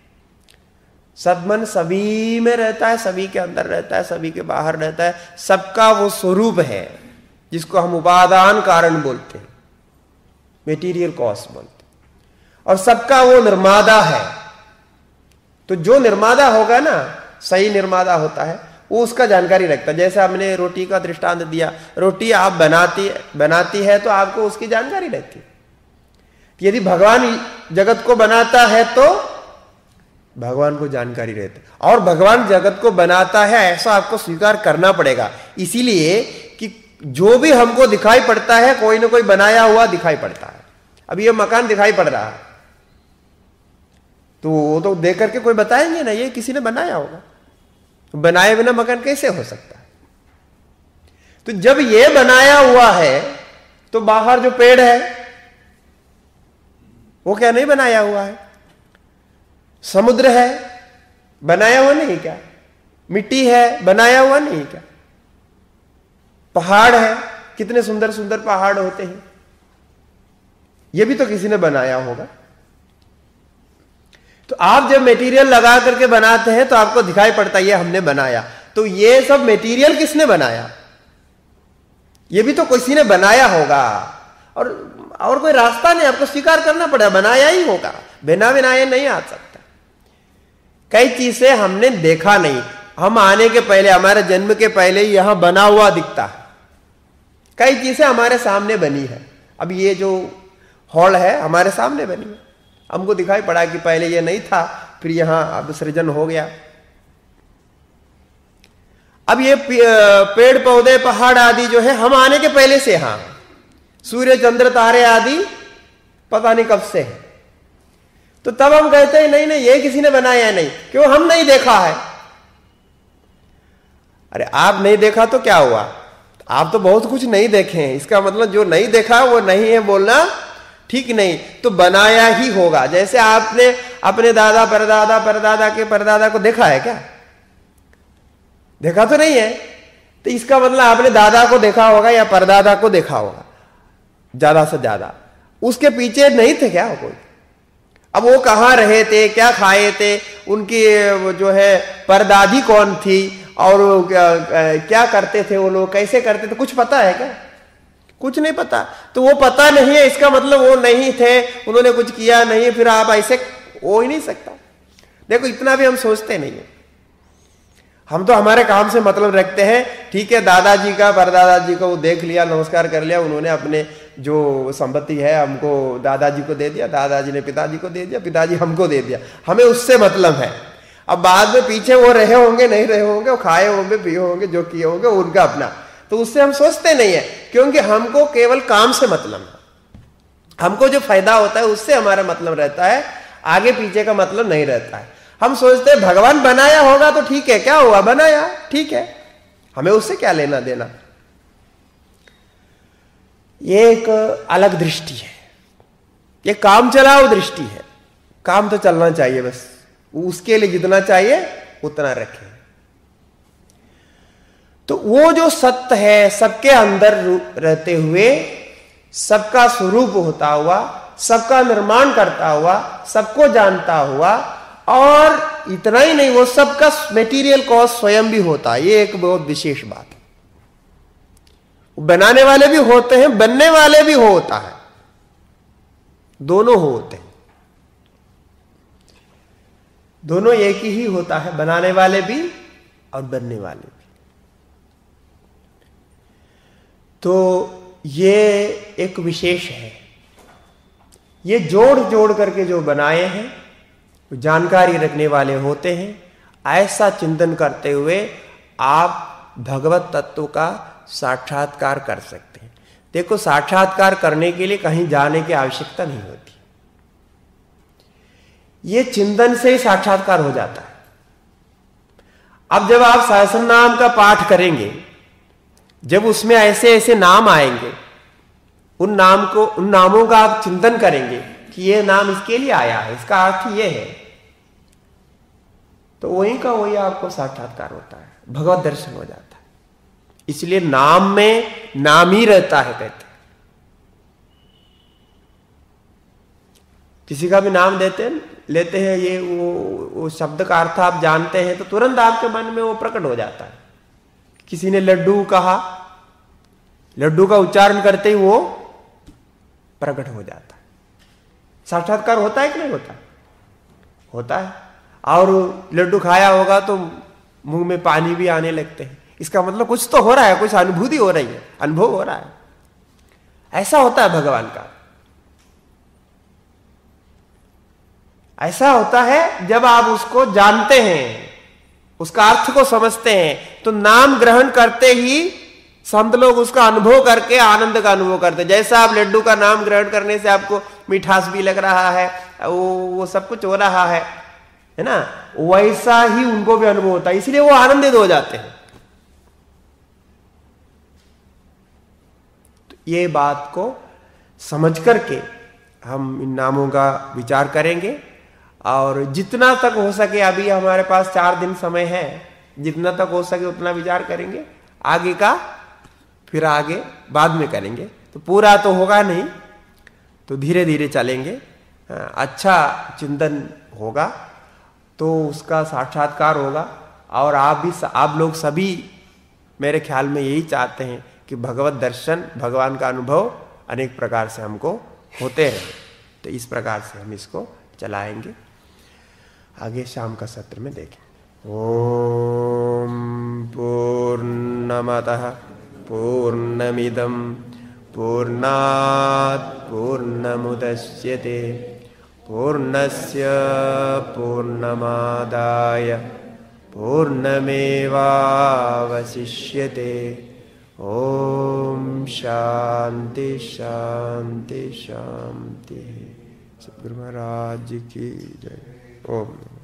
सदमन सभी में रहता है, सभी के अंदर रहता है, सभी के बाहर रहता है, सबका वो स्वरूप है जिसको हम उपादान कारण बोलते हैं, मेटीरियल कॉज बोलते हैं, और सबका वो निर्माता है। तो जो निर्माता होगा ना, सही निर्माता होता है, वो उसका जानकारी रखता है। जैसे हमने रोटी का दृष्टांत दिया, रोटी आप बनाती बनाती है तो आपको उसकी जानकारी रहती है। यदि भगवान जगत को बनाता है तो भगवान को जानकारी रहती है, और भगवान जगत को बनाता है ऐसा आपको स्वीकार करना पड़ेगा। इसीलिए कि जो भी हमको दिखाई पड़ता है, कोई ना कोई बनाया हुआ दिखाई पड़ता है। अब ये मकान दिखाई पड़ रहा है तो वो तो देख करके कोई बताएंगे ना, ये किसी ने बनाया होगा, तो बनाए बिना मकान कैसे हो सकता है। तो जब ये बनाया हुआ है तो बाहर जो पेड़ है वो क्या नहीं बनाया हुआ है? समुद्र है, बनाया हुआ नहीं क्या? मिट्टी है, बनाया हुआ नहीं क्या? पहाड़ है, कितने सुंदर सुंदर पहाड़ होते हैं, ये भी तो किसी ने बनाया होगा। तो आप जब मटेरियल लगा करके बनाते हैं तो आपको दिखाई पड़ता है ये हमने बनाया। तो ये सब मटेरियल किसने बनाया? ये भी तो किसी ने बनाया होगा, और और कोई रास्ता नहीं, आपको स्वीकार करना पड़ेगा, बनाया ही होगा, बिना बनाए नहीं आ सकता। कई चीजें हमने देखा नहीं, हम आने के पहले, हमारे जन्म के पहले ही यहां बना हुआ दिखता है। कई चीजें हमारे सामने बनी है। अब ये जो हॉल है हमारे सामने बनी है, हमको दिखाई पड़ा कि पहले ये नहीं था, फिर यहां अब सृजन हो गया। अब ये पेड़ पौधे पहाड़ आदि जो है हम आने के पहले से, यहां सूर्य चंद्र तारे आदि पता नहीं कब से है। तो तब हम कहते हैं नहीं नहीं ये किसी ने बनाया नहीं, क्यों? हम नहीं देखा है। अरे आप नहीं देखा तो क्या हुआ? आप तो बहुत कुछ नहीं देखे हैं, इसका मतलब जो नहीं देखा वो नहीं है बोलना ठीक नहीं। तो बनाया ही होगा। जैसे आपने अपने दादा परदादा परदादा के परदादा को देखा है क्या? देखा तो नहीं है। तो इसका मतलब आपने दादा को देखा होगा या परदादा को देखा होगा ज्यादा से ज्यादा, उसके पीछे नहीं थे क्या कोई? अब वो कहाँ रहे थे, क्या खाए थे, उनकी जो है परदादी कौन थी, और क्या, क्या करते थे वो लोग, कैसे करते थे, कुछ पता है क्या? कुछ नहीं पता। तो वो पता नहीं है, इसका मतलब वो नहीं थे, उन्होंने कुछ किया नहीं, फिर आप ऐसे हो ही नहीं सकता। देखो इतना भी हम सोचते नहीं है। हम तो हमारे काम से मतलब रखते हैं। ठीक है, दादाजी का परदादाजी को वो देख लिया, नमस्कार कर लिया, उन्होंने अपने जो संपत्ति है हमको दादाजी को दे दिया, दादाजी ने पिताजी को दे दिया, पिताजी हमको दे दिया, हमें उससे मतलब है। अब बाद में पीछे वो रहे होंगे नहीं रहे होंगे, वो खाए होंगे पिए होंगे, जो किए होंगे उनका अपना, तो उससे हम सोचते नहीं है, क्योंकि हमको केवल काम से मतलब है। हमको जो फायदा होता है उससे हमारा मतलब रहता है, आगे पीछे का मतलब नहीं रहता है। हम सोचते हैं भगवान बनाया होगा तो ठीक है, क्या हुआ, बनाया ठीक है, हमें उससे क्या लेना देना। ये एक अलग दृष्टि है, ये काम चलाओ दृष्टि है। काम तो चलना चाहिए, बस उसके लिए जितना चाहिए उतना रखें। तो वो जो सत्य है, सबके अंदर रहते हुए, सबका स्वरूप होता हुआ, सबका निर्माण करता हुआ, सबको जानता हुआ, और इतना ही नहीं, वो सबका मेटीरियल कॉज स्वयं भी होता है। ये एक बहुत विशेष बात है। बनाने वाले भी होते हैं, बनने वाले भी होता है, दोनों होते हैं, दोनों एक ही होता है, बनाने वाले भी और बनने वाले भी। तो ये एक विशेष है। ये जोड़ जोड़ करके जो बनाए हैं, जानकारी रखने वाले होते हैं। ऐसा चिंतन करते हुए आप भगवत तत्व का साक्षात्कार कर सकते हैं। देखो, साक्षात्कार करने के लिए कहीं जाने की आवश्यकता नहीं होती, ये चिंतन से ही साक्षात्कार हो जाता है। अब जब आप सहस्र नाम का पाठ करेंगे, जब उसमें ऐसे ऐसे नाम आएंगे, उन नाम को उन नामों का आप चिंतन करेंगे कि ये नाम इसके लिए आया है, इसका अर्थ ये है, तो वही का वही आपको साक्षात्कार होता है, भगवत दर्शन हो जाता है। इसलिए नाम में नाम ही रहता है, कहते हैं। किसी का भी नाम देते हैं, लेते हैं, ये वो, वो शब्द का अर्थ आप जानते हैं तो तुरंत आपके मन में वो प्रकट हो जाता है। किसी ने लड्डू कहा, लड्डू का उच्चारण करते ही वो प्रकट हो जाता है। साक्षात्कार होता है कि नहीं होता? होता है। और लड्डू खाया होगा तो मुंह में पानी भी आने लगते हैं, इसका मतलब कुछ तो हो रहा है, कुछ अनुभूति हो रही है, अनुभव हो रहा है। ऐसा होता है भगवान का। ऐसा होता है जब आप उसको जानते हैं, उसका अर्थ को समझते हैं, तो नाम ग्रहण करते ही संत लोग उसका अनुभव करके आनंद का अनुभव करते हैं। जैसा आप लड्डू का नाम ग्रहण करने से आपको मिठास भी लग रहा है, वो वो सब कुछ हो रहा है, है ना, वैसा ही उनको भी अनुभव होता है, इसलिए वो आनंदित हो जाते हैं। तो ये बात को समझ करके हम इन नामों का विचार करेंगे, और जितना तक हो सके, अभी हमारे पास चार दिन समय है, जितना तक हो सके उतना विचार करेंगे। आगे का फिर आगे बाद में करेंगे, तो पूरा तो होगा नहीं, तो धीरे धीरे चलेंगे। अच्छा चिंतन होगा तो उसका साक्षात्कार होगा। और आप भी, आप लोग सभी मेरे ख्याल में यही चाहते हैं कि भगवत दर्शन, भगवान का अनुभव अनेक प्रकार से हमको होते हैं। तो इस प्रकार से हम इसको चलाएंगे। आगे शाम का सत्र में देखें। ओम पूर्णमतः पूर्णमिदं पूर्णात् पूर्णमुदच्यते पूर्णस्य पूर्णमादाय पूर्णमेवावशिष्यते। ओम शांति शांति शांति। सद्गुरु महाराज की जय। ओम।